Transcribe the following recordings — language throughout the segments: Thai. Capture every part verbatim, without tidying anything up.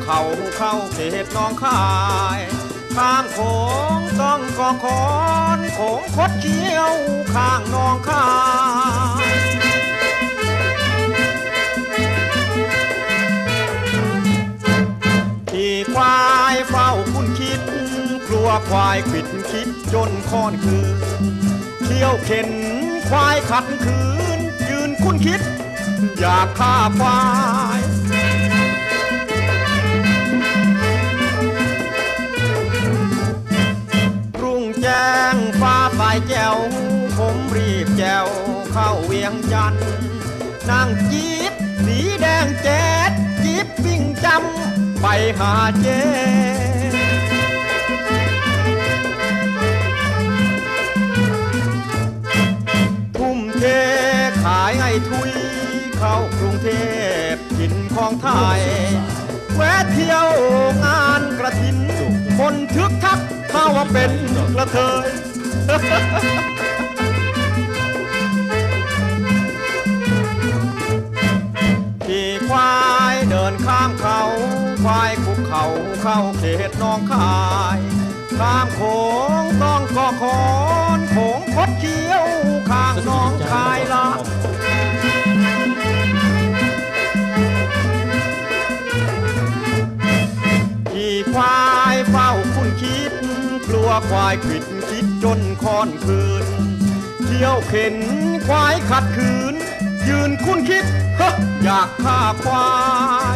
เขาเข้าเขตน้องคายข้ามโขงต้องกอคอนโขงคดเขี้ยวข้างน้องคายที่ควายเฝ้าคุณคิดกลัวควายขิดคิดจนค้อนคืนเที่ยวเข็นควายขัดขืนยืนคุณคิดอยากฆ่าควายรุ่งแจ้งฟ้าใสแจ๋วผมรีบแจวเข้าเวียงจันทร์นั่งจี๊บสีแดงแจ๊ดจี๊บวิ่งจำไปหาเจ๊ทุ่มเทขายไอ้ทุยเข้ากรุงเทพถิ่นของไทยแวะเที่ยวงานกระถินคนทึกทักเข้าว่าเป็นกระเทยขี่ควายเดินข้ามเขาควายคุกเข่าเข้าเขตน้องคายข้ามโขงต้องกอคอนโขงคดเขี้ยวข้างน้องคายละขี่ควายเฝ้าคุณคิดกลัวควายขิดคิดจนค้อนคืนเที่ยวเข็นควายขัดขืนยืนคุณคิดอยากฆ่าควาย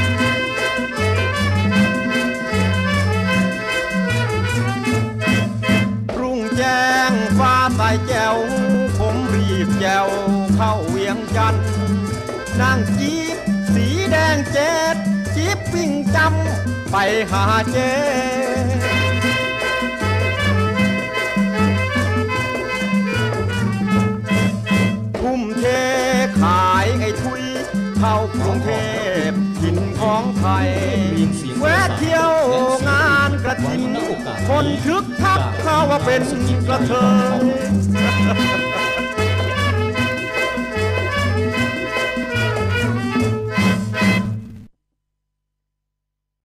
รุ่งแจ้งฟ้าใสแจ๋วผมรีบแจวเข้าเวียงจันทร์นั่งจี๊บสีแดงแจ๊ดจี๊บวิ่งจำไปหาเจ๊ทุ่มเทขายไอ้ทุยเข้ากรุงเทพถิ่นของไทยแวะเที่ยวงานกระถินคนทึกทักเข้าว่าเป็นกระเทย